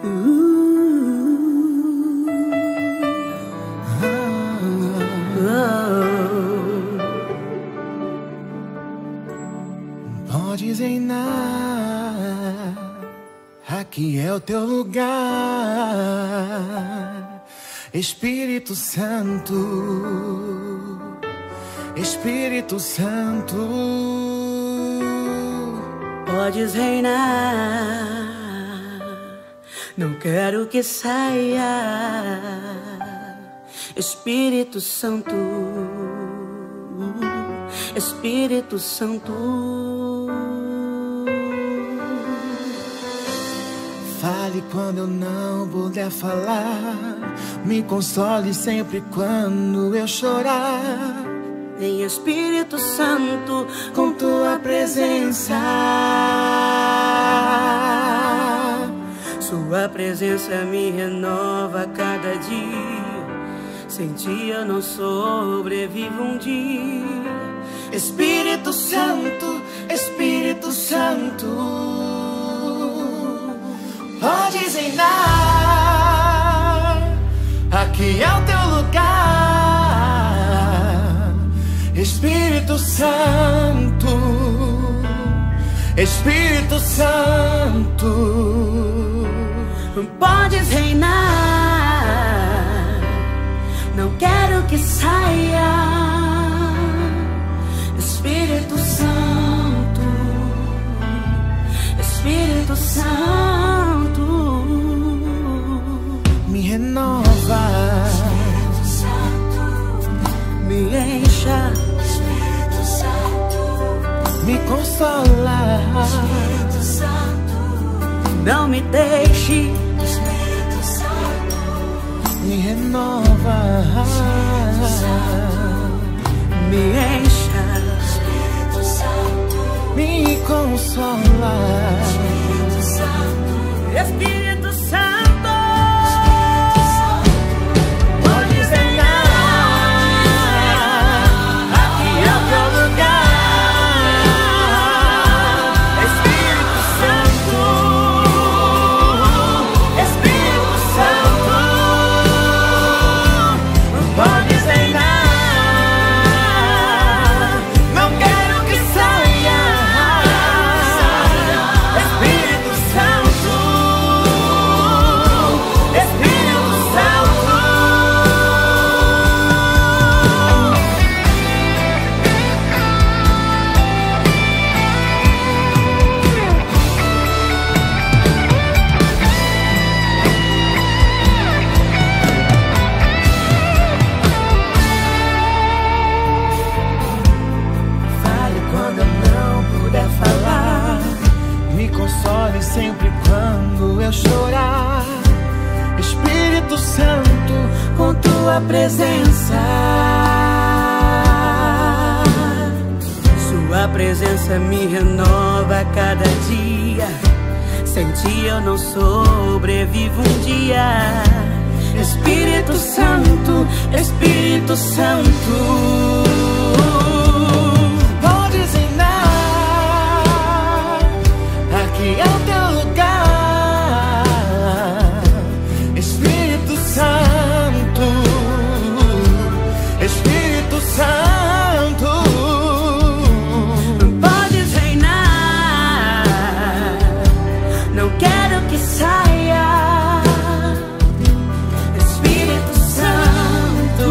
Podes reinar, aqui é o teu lugar, Espírito Santo, Espírito Santo. Podes reinar, não quero que saia, Espírito Santo, Espírito Santo. Fale quando eu não puder falar, me console sempre quando eu chorar. Vem Espírito Santo, com tua presença. Sua presença me renova a cada dia. Sem ti eu não sobrevivo um dia. Espírito Santo, Espírito Santo, podes reinar, aqui é o teu lugar, Espírito Santo, Espírito Santo. Podes reinar, não quero que saia, Espírito Santo, Espírito Santo. Me renova, Espírito Santo, me encha, Espírito Santo, me consola, Espírito Santo, não me deixe, Espírito Santo, me renova, Espírito Santo, me encha, Espírito Santo, me consola, Espírito Santo, Espírito Santo. podes reinar, aqui é o teu lugar, Espírito Santo, Espírito Santo, podes reinar, não quero que saia, Espírito Santo, Espírito Santo. Fale quando eu não puder falar, me console sempre quando eu chorar. Espírito Santo, com tua presença. Sua presença me renova a cada dia. Sem ti eu não sobrevivo um dia. Espírito Santo, Espírito Santo, Podes reinar, aqui é o teu lugar, Espírito Santo, Espírito Santo. podes reinar, não quero que saia, Espírito Santo,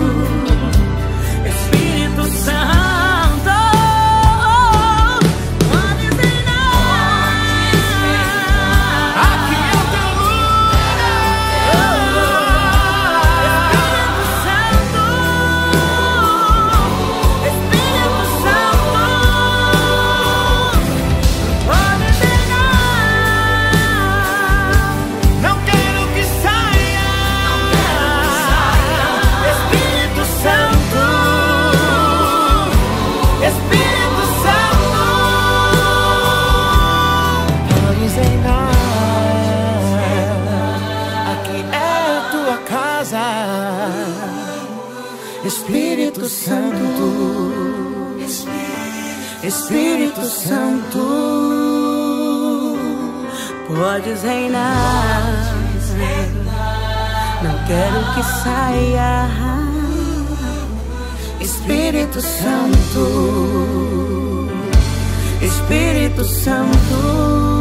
Espírito Santo, podes reinar, Aqui é o teu Espírito Santo, Espírito Santo, podes reinar, não quero que saia, Espírito Santo, Espírito Santo. Podes reinar, aqui é a tua casa, Espírito Santo, Espírito Santo. podes reinar. Não quero que saia. Espírito Santo, Espírito Santo.